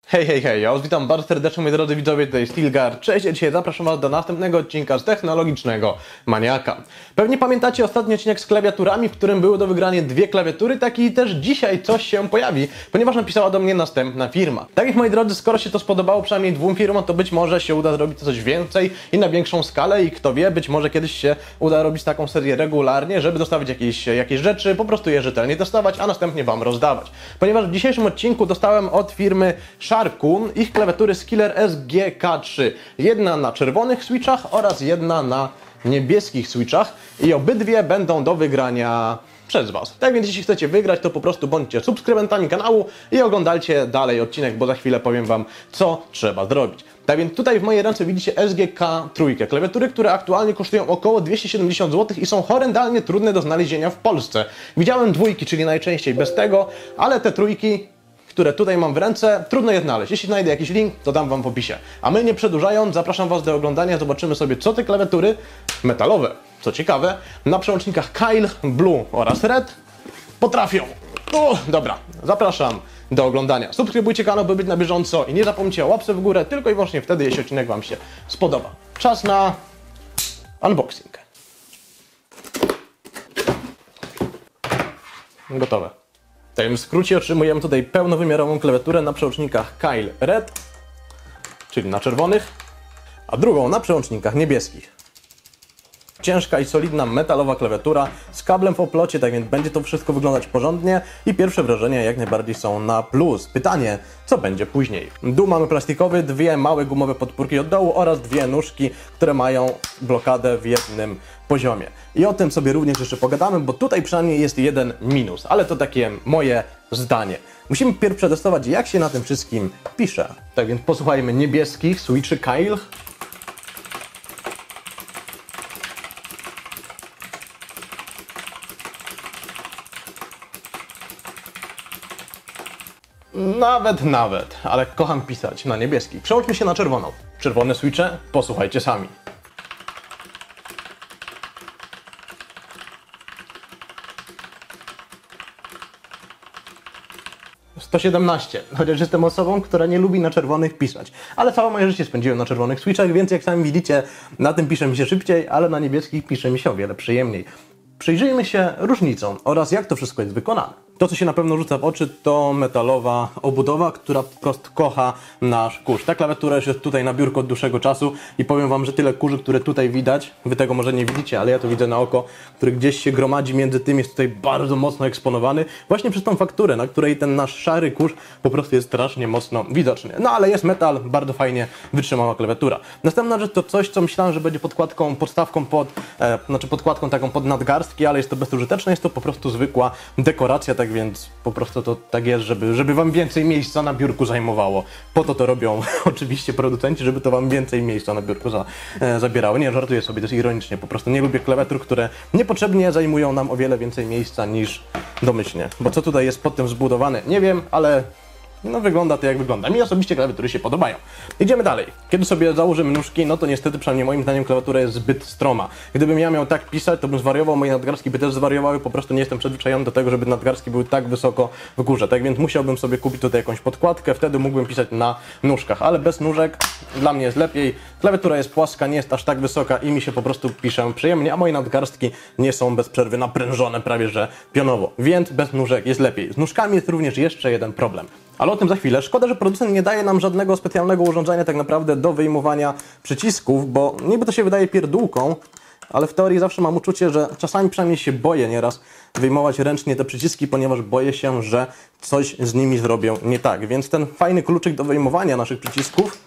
Hej, hej, hej, ja was witam bardzo serdecznie, moi drodzy widzowie, tutaj Stilgar. Cześć, a dzisiaj zapraszam was do następnego odcinka z Technologicznego Maniaka. Pewnie pamiętacie ostatni odcinek z klawiaturami, w którym były do wygrania dwie klawiatury, tak i też dzisiaj coś się pojawi, ponieważ napisała do mnie następna firma. Tak jak moi drodzy, skoro się to spodobało przynajmniej dwóm firmom, to być może się uda zrobić coś więcej i na większą skalę i kto wie, być może kiedyś się uda robić taką serię regularnie, żeby dostawić jakieś rzeczy, po prostu je rzetelnie testować, a następnie wam rozdawać. Ponieważ w dzisiejszym odcinku dostałem od firmy Sharku ich klawiatury Skiller SGK3. Jedna na czerwonych switchach oraz jedna na niebieskich switchach i obydwie będą do wygrania przez was. Tak więc jeśli chcecie wygrać, to po prostu bądźcie subskrybentami kanału i oglądajcie dalej odcinek, bo za chwilę powiem wam, co trzeba zrobić. Tak więc tutaj w mojej ręce widzicie SGK3, klawiatury, które aktualnie kosztują około 270 zł i są horrendalnie trudne do znalezienia w Polsce. Widziałem dwójki, czyli najczęściej bez tego, ale te trójki, które tutaj mam w ręce, trudno je znaleźć. Jeśli znajdę jakiś link, to dam wam w opisie. A my nie przedłużając, zapraszam was do oglądania, zobaczymy sobie, co te klawiatury metalowe, co ciekawe, na przełącznikach Kyle, Blue oraz Red potrafią. Dobra, zapraszam do oglądania. Subskrybujcie kanał, by być na bieżąco i nie zapomnijcie o łapce w górę, tylko i wyłącznie wtedy, jeśli odcinek wam się spodoba. Czas na unboxing. Gotowe. Tak w skrócie otrzymujemy tutaj pełnowymiarową klawiaturę na przełącznikach Kyle Red, czyli na czerwonych, a drugą na przełącznikach niebieskich. Ciężka i solidna metalowa klawiatura z kablem w oplocie, tak więc będzie to wszystko wyglądać porządnie i pierwsze wrażenia jak najbardziej są na plus. Pytanie, co będzie później? Dół mamy plastikowy, dwie małe gumowe podpórki od dołu oraz dwie nóżki, które mają blokadę w jednym poziomie. I o tym sobie również jeszcze pogadamy, bo tutaj przynajmniej jest jeden minus, ale to takie moje zdanie. Musimy pierw przetestować, jak się na tym wszystkim pisze. Tak więc posłuchajmy niebieskich switchy Kyle. Nawet, ale kocham pisać na niebieskich. Przełączmy się na czerwoną. Czerwone switche, posłuchajcie sami. $117, chociaż jestem osobą, która nie lubi na czerwonych pisać. Ale całe moje życie spędziłem na czerwonych switchach, więc jak sami widzicie, na tym pisze mi się szybciej, ale na niebieskich pisze mi się o wiele przyjemniej. Przyjrzyjmy się różnicom oraz jak to wszystko jest wykonane. To, co się na pewno rzuca w oczy, to metalowa obudowa, która po prostu kocha nasz kurz. Ta klawiatura już jest tutaj na biurku od dłuższego czasu i powiem wam, że tyle kurzy, które tutaj widać, wy tego może nie widzicie, ale ja to widzę na oko, który gdzieś się gromadzi między tym, jest tutaj bardzo mocno eksponowany, właśnie przez tą fakturę, na której ten nasz szary kurz po prostu jest strasznie mocno widoczny. No ale jest metal, bardzo fajnie wytrzymała klawiatura. Następna rzecz to coś, co myślałem, że będzie podstawką podkładką taką pod nadgarstki, ale jest to bezużyteczne, jest to po prostu zwykła dekoracja, tak więc po prostu to tak jest, żeby wam więcej miejsca na biurku zajmowało. Po to robią oczywiście producenci, żeby to wam więcej miejsca na biurku zabierało. Nie, żartuję sobie, to jest ironicznie. Po prostu nie lubię klawiatur, które niepotrzebnie zajmują nam o wiele więcej miejsca niż domyślnie. Bo co tutaj jest pod tym zbudowane, nie wiem, ale no wygląda to jak wygląda. Mi osobiście klawiatury się podobają. Idziemy dalej. Kiedy sobie założymy nóżki, no to niestety, przynajmniej moim zdaniem, klawiatura jest zbyt stroma. Gdybym ja miał tak pisać, to bym zwariował, moje nadgarstki by też zwariowały, po prostu nie jestem przyzwyczajony do tego, żeby nadgarstki były tak wysoko w górze. Tak więc musiałbym sobie kupić tutaj jakąś podkładkę, wtedy mógłbym pisać na nóżkach, ale bez nóżek dla mnie jest lepiej. Klawiatura jest płaska, nie jest aż tak wysoka i mi się po prostu pisze przyjemnie, a moje nadgarstki nie są bez przerwy naprężone prawie że pionowo, więc bez nóżek jest lepiej. Z nóżkami jest również jeszcze jeden problem. Ale o tym za chwilę. Szkoda, że producent nie daje nam żadnego specjalnego urządzenia tak naprawdę do wyjmowania przycisków, bo niby to się wydaje pierdółką, ale w teorii zawsze mam uczucie, że czasami przynajmniej się boję nieraz wyjmować ręcznie te przyciski, ponieważ boję się, że coś z nimi zrobią nie tak. Więc ten fajny kluczyk do wyjmowania naszych przycisków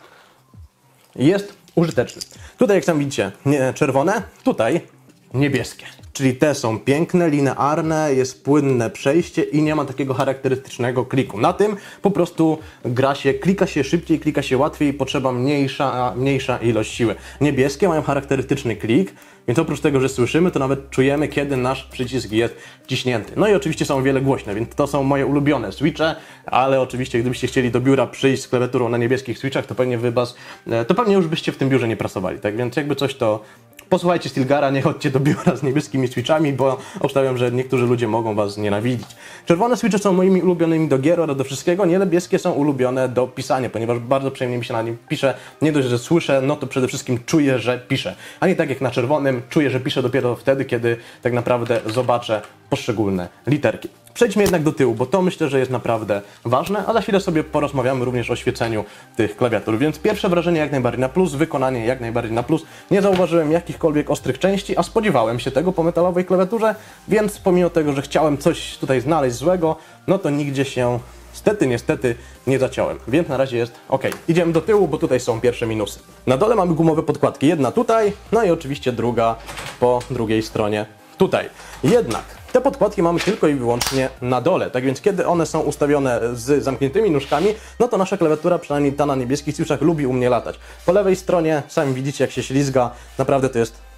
jest użyteczny. Tutaj jak sami widzicie czerwone, tutaj niebieskie. Czyli te są piękne, linearne, jest płynne przejście i nie ma takiego charakterystycznego kliku. Na tym po prostu klika się szybciej, klika się łatwiej, potrzeba mniejsza ilość siły. Niebieskie mają charakterystyczny klik, więc oprócz tego, że słyszymy, to nawet czujemy, kiedy nasz przycisk jest wciśnięty. No i oczywiście są o wiele głośne, więc to są moje ulubione switche, ale oczywiście gdybyście chcieli do biura przyjść z klawiaturą na niebieskich switchach, to pewnie już byście w tym biurze nie pracowali. Tak więc jakby coś, to posłuchajcie Stilgara, nie chodźcie biura z niebieskimi switchami, bo obstawiam, że niektórzy ludzie mogą was nienawidzić. Czerwone switche są moimi ulubionymi do gier oraz do wszystkiego, niebieskie są ulubione do pisania, ponieważ bardzo przyjemnie mi się na nim pisze. Nie dość, że słyszę, no to przede wszystkim czuję, że piszę. A nie tak jak na czerwonym, czuję, że piszę dopiero wtedy, kiedy tak naprawdę zobaczę poszczególne literki. Przejdźmy jednak do tyłu, bo to myślę, że jest naprawdę ważne, a za chwilę sobie porozmawiamy również o świeceniu tych klawiatur. Więc pierwsze wrażenie jak najbardziej na plus, wykonanie jak najbardziej na plus. Nie zauważyłem jakichkolwiek ostrych części, a spodziewałem się tego po metalowej klawiaturze, więc pomimo tego, że chciałem coś tutaj znaleźć złego, no to nigdzie się niestety nie zaciąłem, więc na razie jest ok. Idziemy do tyłu, bo tutaj są pierwsze minusy. Na dole mamy gumowe podkładki, jedna tutaj, no i oczywiście druga po drugiej stronie tutaj. Jednak te podkładki mamy tylko i wyłącznie na dole, tak więc kiedy one są ustawione z zamkniętymi nóżkami, no to nasza klawiatura, przynajmniej ta na niebieskich switchach, lubi u mnie latać. Po lewej stronie, sami widzicie jak się ślizga, naprawdę to jest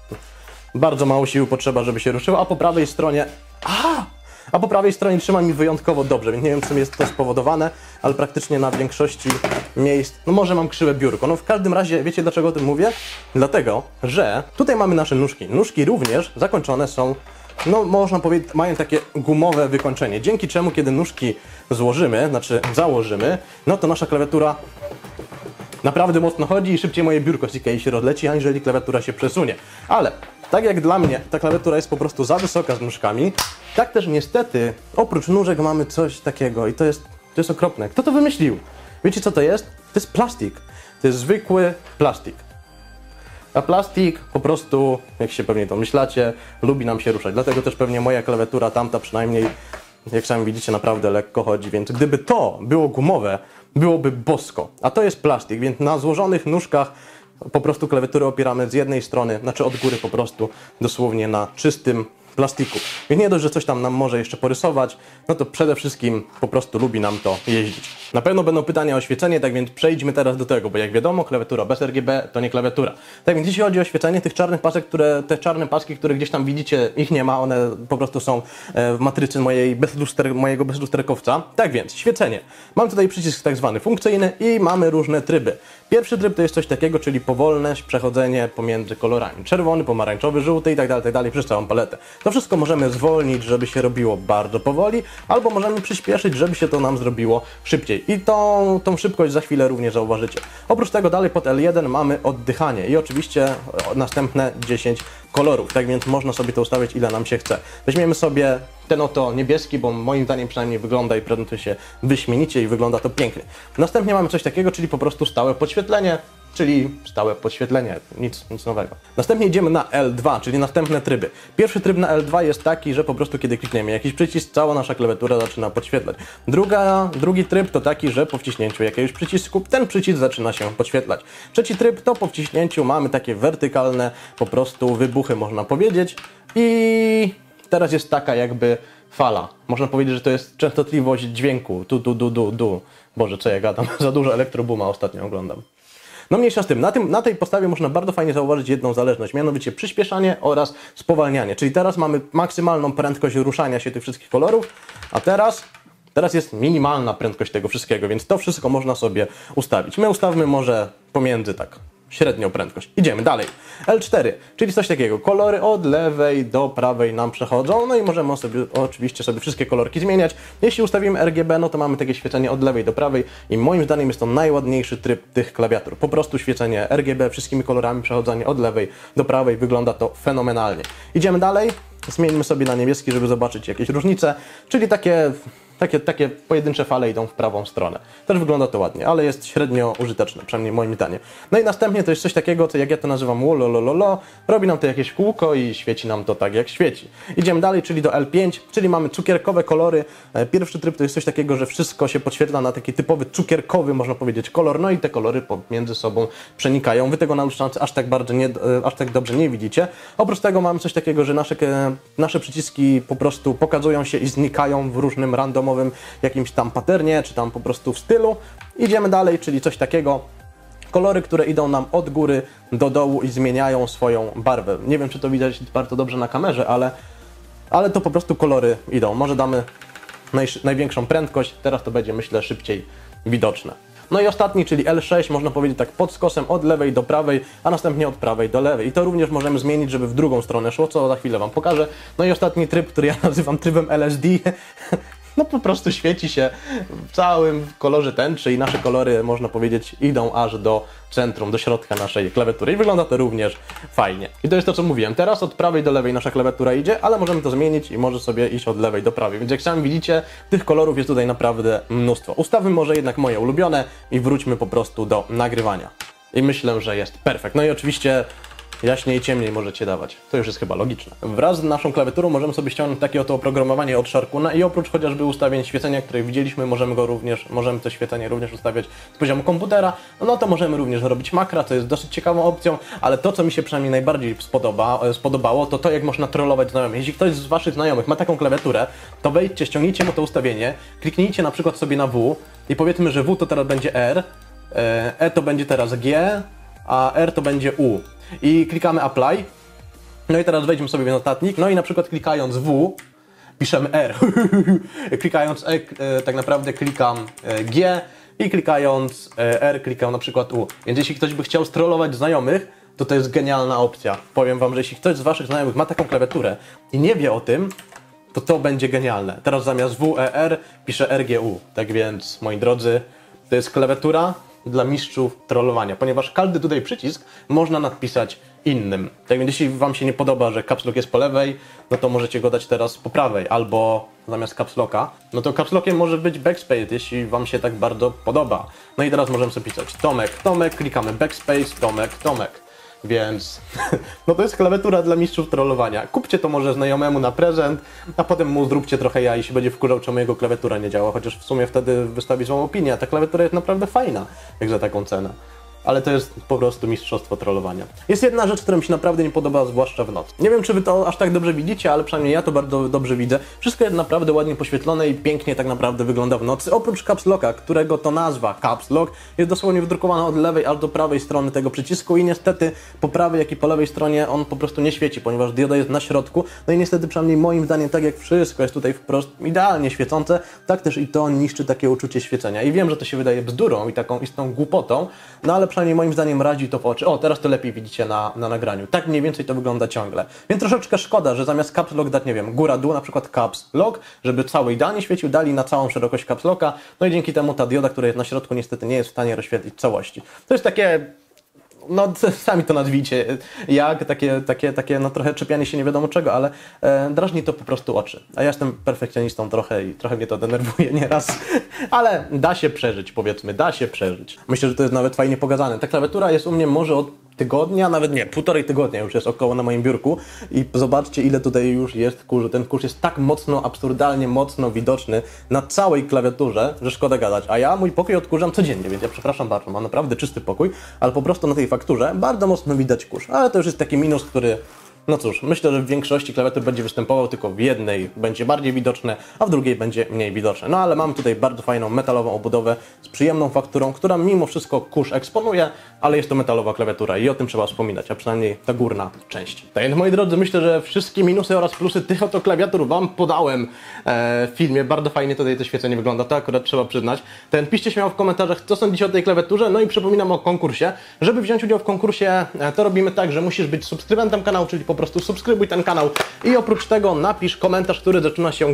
bardzo mało sił potrzeba, żeby się ruszyło, a po prawej stronie... A po prawej stronie trzyma mi wyjątkowo dobrze, więc nie wiem czym jest to spowodowane, ale praktycznie na większości miejsc, no może mam krzywe biurko. No w każdym razie, wiecie dlaczego o tym mówię? Dlatego, że tutaj mamy nasze nóżki. Nóżki również zakończone są, no można powiedzieć, mają takie gumowe wykończenie, dzięki czemu kiedy nóżki założymy, no to nasza klawiatura naprawdę mocno chodzi i szybciej moje biurko z Ikei się rozleci, aniżeli klawiatura się przesunie. Ale tak jak dla mnie ta klawiatura jest po prostu za wysoka z nóżkami, tak też niestety oprócz nóżek mamy coś takiego i to jest okropne. Kto to wymyślił? Wiecie co to jest? To jest plastik. To jest zwykły plastik. A plastik po prostu, jak się pewnie domyślacie, lubi nam się ruszać. Dlatego też pewnie moja klawiatura, tamta przynajmniej, jak sami widzicie, naprawdę lekko chodzi. Więc gdyby to było gumowe, byłoby bosko. A to jest plastik, więc na złożonych nóżkach po prostu klawiaturę opieramy z jednej strony, znaczy od góry po prostu, dosłownie na czystym plastiku. Więc nie dość, że coś tam nam może jeszcze porysować, no to przede wszystkim po prostu lubi nam to jeździć. Na pewno będą pytania o oświecenie, tak więc przejdźmy teraz do tego, bo jak wiadomo, klawiatura bez RGB to nie klawiatura. Tak więc jeśli chodzi o oświecenie tych czarnych pasek, te czarne paski, które gdzieś tam widzicie, ich nie ma, one po prostu są w matrycy mojego bezlusterkowca. Tak więc, świecenie. Mam tutaj przycisk tak zwany funkcyjny i mamy różne tryby. Pierwszy tryb to jest coś takiego, czyli powolne przechodzenie pomiędzy kolorami. Czerwony, pomarańczowy, żółty i tak dalej, przez całą paletę. To wszystko możemy zwolnić, żeby się robiło bardzo powoli, albo możemy przyspieszyć, żeby się to nam zrobiło szybciej. I tą szybkość za chwilę również zauważycie. Oprócz tego dalej pod L1 mamy oddychanie i oczywiście następne 10 kolorów, tak więc można sobie to ustawić ile nam się chce. Weźmiemy sobie ten oto niebieski, bo moim zdaniem przynajmniej wygląda i prezentuje się wyśmienicie i wygląda to pięknie. Następnie mamy coś takiego, czyli po prostu stałe podświetlenie, nic nowego. Następnie idziemy na L2, czyli następne tryby. Pierwszy tryb na L2 jest taki, że po prostu kiedy klikniemy jakiś przycisk, cała nasza klawiatura zaczyna podświetlać. Drugi tryb to taki, że po wciśnięciu jakiegoś przycisku ten przycisk zaczyna się podświetlać. Trzeci tryb to po wciśnięciu mamy takie wertykalne po prostu wybuchy, można powiedzieć. I teraz jest taka jakby fala. Można powiedzieć, że to jest częstotliwość dźwięku. Du. Boże, co ja gadam? Za dużo Elektrobooma ostatnio oglądam. No mniejsza z tym, na tej podstawie można bardzo fajnie zauważyć jedną zależność, mianowicie przyspieszanie oraz spowalnianie. Czyli teraz mamy maksymalną prędkość ruszania się tych wszystkich kolorów, a teraz jest minimalna prędkość tego wszystkiego, więc to wszystko można sobie ustawić. My ustawmy może pomiędzy tak średnią prędkość. Idziemy dalej. L4, czyli coś takiego. Kolory od lewej do prawej nam przechodzą, no i możemy oczywiście sobie wszystkie kolorki zmieniać. Jeśli ustawimy RGB, no to mamy takie świecenie od lewej do prawej i moim zdaniem jest to najładniejszy tryb tych klawiatur. Po prostu świecenie RGB wszystkimi kolorami, przechodzenie od lewej do prawej, wygląda to fenomenalnie. Idziemy dalej. Zmienimy sobie na niebieski, żeby zobaczyć jakieś różnice, czyli takie pojedyncze fale idą w prawą stronę. Też wygląda to ładnie, ale jest średnio użyteczne, przynajmniej moim zdaniem. No i następnie to jest coś takiego, co jak ja to nazywam wololololo, robi nam to jakieś kółko i świeci nam to tak jak świeci. Idziemy dalej, czyli do L5, czyli mamy cukierkowe kolory. Pierwszy tryb to jest coś takiego, że wszystko się podświetla na taki typowy cukierkowy, można powiedzieć, kolor, no i te kolory pomiędzy sobą przenikają. Wy tego na lustrance aż tak dobrze nie widzicie. Oprócz tego mamy coś takiego, że nasze przyciski po prostu pokazują się i znikają w różnym randomowym jakimś tam patternie, czy tam po prostu w stylu. Idziemy dalej, czyli coś takiego. Kolory, które idą nam od góry do dołu i zmieniają swoją barwę. Nie wiem, czy to widać bardzo dobrze na kamerze, ale to po prostu kolory idą. Może damy największą prędkość, teraz to będzie, myślę, szybciej widoczne. No i ostatni, czyli L6, można powiedzieć tak pod skosem od lewej do prawej, a następnie od prawej do lewej. I to również możemy zmienić, żeby w drugą stronę szło, co za chwilę Wam pokażę. No i ostatni tryb, który ja nazywam trybem LSD. No po prostu świeci się w całym kolorze tęczy i nasze kolory, można powiedzieć, idą aż do centrum, do środka naszej klawiatury i wygląda to również fajnie. I to jest to, co mówiłem. Teraz od prawej do lewej nasza klawiatura idzie, ale możemy to zmienić i może sobie iść od lewej do prawej. Więc jak sami widzicie, tych kolorów jest tutaj naprawdę mnóstwo. Ustawmy może jednak moje ulubione i wróćmy po prostu do nagrywania. I myślę, że jest perfekt. No i oczywiście jaśniej i ciemniej możecie dawać. To już jest chyba logiczne. Wraz z naszą klawiaturą możemy sobie ściągnąć takie oto oprogramowanie od Sharkuna i oprócz chociażby ustawień świecenia, które widzieliśmy, możemy to świecenie również ustawiać z poziomu komputera. No to możemy również robić makra, co jest dosyć ciekawą opcją, ale to, co mi się przynajmniej najbardziej spodobało, to jak można trollować znajomych. Jeśli ktoś z Waszych znajomych ma taką klawiaturę, to wejdźcie, ściągnijcie mu to ustawienie, kliknijcie na przykład sobie na W i powiedzmy, że W to teraz będzie R, E to będzie teraz G, a R to będzie U. I klikamy Apply. No i teraz wejdźmy sobie w notatnik. No i na przykład klikając W, piszemy R. Klikając E, tak naprawdę klikam G i klikając R, klikam na przykład U. Więc jeśli ktoś by chciał strollować znajomych, to jest genialna opcja. Powiem Wam, że jeśli ktoś z Waszych znajomych ma taką klawiaturę i nie wie o tym, to będzie genialne. Teraz zamiast W, E, R piszę R, G, U. Tak więc, moi drodzy, to jest klawiatura dla mistrzów trollowania, ponieważ każdy tutaj przycisk można nadpisać innym. Tak więc jeśli Wam się nie podoba, że caps lock jest po lewej, no to możecie go dać teraz po prawej, albo zamiast caps locka, no to caps lockiem może być backspace, jeśli Wam się tak bardzo podoba. No i teraz możemy sobie pisać Tomek, Tomek, klikamy backspace, Tomek, Tomek. Więc no to jest klawiatura dla mistrzów trollowania. Kupcie to może znajomemu na prezent, a potem mu zróbcie trochę ja i się będzie wkurzał, czemu jego klawiatura nie działa, chociaż w sumie wtedy wystawi złą opinię. Ta klawiatura jest naprawdę fajna, jak za taką cenę. Ale to jest po prostu mistrzostwo trollowania. Jest jedna rzecz, która mi się naprawdę nie podoba, zwłaszcza w nocy. Nie wiem, czy Wy to aż tak dobrze widzicie, ale przynajmniej ja to bardzo dobrze widzę. Wszystko jest naprawdę ładnie poświetlone i pięknie tak naprawdę wygląda w nocy. Oprócz caps locka, którego to nazwa caps lock jest dosłownie wydrukowana od lewej aż do prawej strony tego przycisku i niestety po prawej, jak i po lewej stronie on po prostu nie świeci, ponieważ dioda jest na środku. No i niestety przynajmniej moim zdaniem, tak jak wszystko jest tutaj wprost idealnie świecące, tak też i to niszczy takie uczucie świecenia. I wiem, że to się wydaje bzdurą i taką istną głupotą, no ale przynajmniej moim zdaniem razi to w oczy. O, teraz to lepiej widzicie na nagraniu. Tak mniej więcej to wygląda ciągle. Więc troszeczkę szkoda, że zamiast caps lock dać, nie wiem, góra, dół, na przykład caps lock, żeby cały idealnie świecił, dali na całą szerokość caps locka, no i dzięki temu ta dioda, która jest na środku, niestety nie jest w stanie rozświetlić całości. To jest takie, no sami to nazwijcie, jak takie no trochę czepianie się nie wiadomo czego, ale drażni to po prostu oczy. A ja jestem perfekcjonistą trochę i trochę mnie to denerwuje nieraz, ale da się przeżyć, powiedzmy, da się przeżyć. Myślę, że to jest nawet fajnie pokazane. Ta klawiatura jest u mnie może od tygodnia, nawet nie, 1,5 tygodnia już jest około na moim biurku i zobaczcie, ile tutaj już jest kurzu. Ten kurz jest tak mocno, absurdalnie mocno widoczny na całej klawiaturze, że szkoda gadać. A ja mój pokój odkurzam codziennie, więc ja przepraszam bardzo, mam naprawdę czysty pokój, ale po prostu na tej fakturze bardzo mocno widać kurz. Ale to już jest taki minus, który, no cóż, myślę, że w większości klawiatur będzie występował, tylko w jednej będzie bardziej widoczne, a w drugiej będzie mniej widoczne. No ale mam tutaj bardzo fajną metalową obudowę z przyjemną fakturą, która mimo wszystko kurz eksponuje, ale jest to metalowa klawiatura i o tym trzeba wspominać, a przynajmniej ta górna część. Tak więc, moi drodzy, myślę, że wszystkie minusy oraz plusy tych oto klawiatur Wam podałem w filmie. Bardzo fajnie tutaj to świecenie wygląda, to akurat trzeba przyznać. Piszcie śmiało w komentarzach, co sądzicie o tej klawiaturze, no i przypominam o konkursie. Żeby wziąć udział w konkursie, to robimy tak, że musisz być subskrybentem kanału, czyli po prostu subskrybuj ten kanał i oprócz tego napisz komentarz, który zaczyna się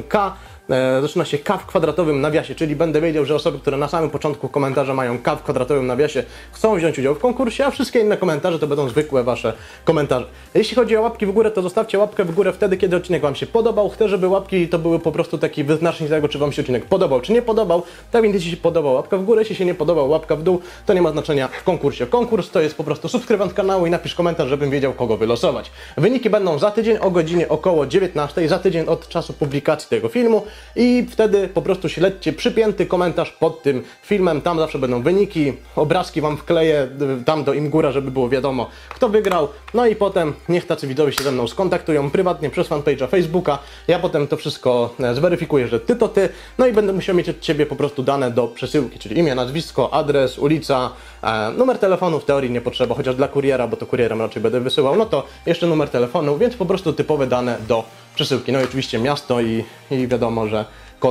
K w kwadratowym nawiasie, czyli będę wiedział, że osoby, które na samym początku komentarza mają K w kwadratowym nawiasie, chcą wziąć udział w konkursie, a wszystkie inne komentarze to będą zwykłe Wasze komentarze. Jeśli chodzi o łapki w górę, to zostawcie łapkę w górę wtedy, kiedy odcinek Wam się podobał. Chcę, żeby łapki to były po prostu taki wyznacznik tego, czy Wam się odcinek podobał, czy nie podobał. Tak więc jeśli się podobał, łapka w górę, jeśli się nie podobał, łapka w dół, to nie ma znaczenia w konkursie. Konkurs to jest po prostu subskrybent kanału i napisz komentarz, żebym wiedział, kogo wylosować. Wyniki będą za tydzień o godzinie około 19, za tydzień od czasu publikacji tego filmu. I wtedy po prostu śledźcie przypięty komentarz pod tym filmem, tam zawsze będą wyniki, obrazki Wam wkleję tam do im góra, żeby było wiadomo, kto wygrał. No i potem niech tacy widzowie się ze mną skontaktują prywatnie przez fanpage'a Facebooka. Ja potem to wszystko zweryfikuję, że Ty to Ty, no i będę musiał mieć od Ciebie po prostu dane do przesyłki, czyli imię, nazwisko, adres, ulica, numer telefonu w teorii nie potrzeba, chociaż dla kuriera, bo to kurierem raczej będę wysyłał, no to jeszcze numer telefonu, więc po prostu typowe dane do przesyłki. No i oczywiście miasto i wiadomo, że kod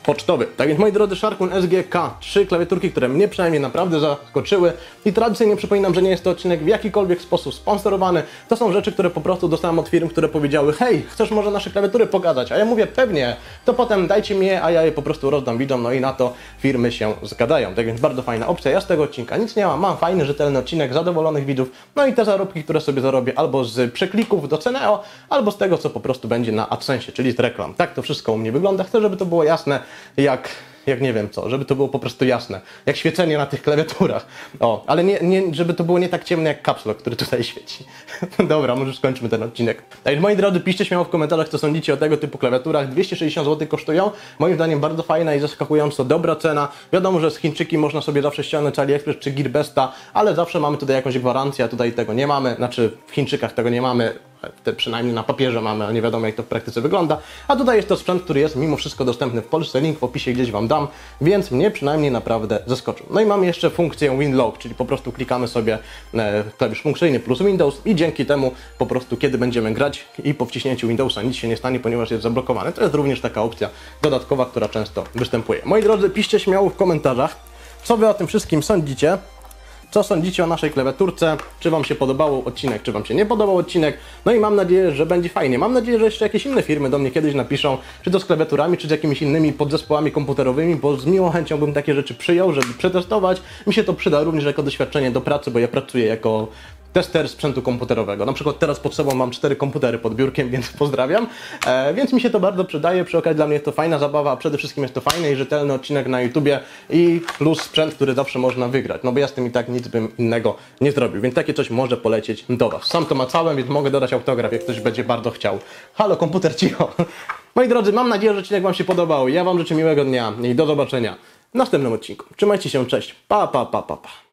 pocztowy. Tak więc moi drodzy, Sharkun SGK, 3 klawiaturki, które mnie przynajmniej naprawdę zaskoczyły i tradycyjnie przypominam, że nie jest to odcinek w jakikolwiek sposób sponsorowany. To są rzeczy, które po prostu dostałem od firm, które powiedziały: hej, chcesz może nasze klawiatury pokazać? A ja mówię: pewnie, to potem dajcie mi je, a ja je po prostu rozdam widzom, no i na to firmy się zgadają. Tak więc bardzo fajna opcja. Ja z tego odcinka nic nie mam fajny, rzetelny odcinek, zadowolonych widzów, no i te zarobki, które sobie zarobię albo z przeklików do Ceneo, albo z tego, co po prostu będzie na AdSensie, czyli z reklam. Tak to wszystko u mnie wygląda. Chcę, żeby to było jasne, jak nie wiem co, żeby to było po prostu jasne, jak świecenie na tych klawiaturach. O, ale żeby to było nie tak ciemne jak Caps Lock, który tutaj świeci. Dobra, może skończmy ten odcinek. Tak, moi drodzy, piszcie śmiało w komentarzach, co sądzicie o tego typu klawiaturach. 260 zł kosztują. Moim zdaniem bardzo fajna i zaskakująco dobra cena. Wiadomo, że z Chińczyki można sobie zawsze ściągnąć AliExpress czy Gearbesta, ale zawsze mamy tutaj jakąś gwarancję, a tutaj tego nie mamy. Znaczy w Chińczykach tego nie mamy. Przynajmniej na papierze mamy, ale nie wiadomo, jak to w praktyce wygląda. A tutaj jest to sprzęt, który jest mimo wszystko dostępny w Polsce. Link w opisie gdzieś Wam dam, więc mnie przynajmniej naprawdę zaskoczył. No i mamy jeszcze funkcję WinLock, czyli po prostu klikamy sobie klawisz funkcyjny plus Windows i dzięki temu po prostu, kiedy będziemy grać i po wciśnięciu Windowsa nic się nie stanie, ponieważ jest zablokowany. To jest również taka opcja dodatkowa, która często występuje. Moi drodzy, piszcie śmiało w komentarzach, co Wy o tym wszystkim sądzicie. Co sądzicie o naszej klawiaturce? Czy Wam się podobał odcinek, czy Wam się nie podobał odcinek? No i mam nadzieję, że będzie fajnie. Mam nadzieję, że jeszcze jakieś inne firmy do mnie kiedyś napiszą, czy to z klawiaturami, czy z jakimiś innymi podzespołami komputerowymi, bo z miłą chęcią bym takie rzeczy przyjął, żeby przetestować. Mi się to przyda również jako doświadczenie do pracy, bo ja pracuję jako tester sprzętu komputerowego. Na przykład teraz pod sobą mam 4 komputery pod biurkiem, więc pozdrawiam. Więc mi się to bardzo przydaje. Przy okazji dla mnie jest to fajna zabawa, a przede wszystkim jest to fajny i rzetelny odcinek na YouTubie i plus sprzęt, który zawsze można wygrać. No bo ja z tym i tak nic bym innego nie zrobił, więc takie coś może polecieć do Was. Sam to macałem, więc mogę dodać autograf, jak ktoś będzie bardzo chciał. Halo, komputer, cicho. Moi drodzy, mam nadzieję, że odcinek Wam się podobał. Ja Wam życzę miłego dnia i do zobaczenia w następnym odcinku. Trzymajcie się, cześć. Pa, pa, pa, pa, pa.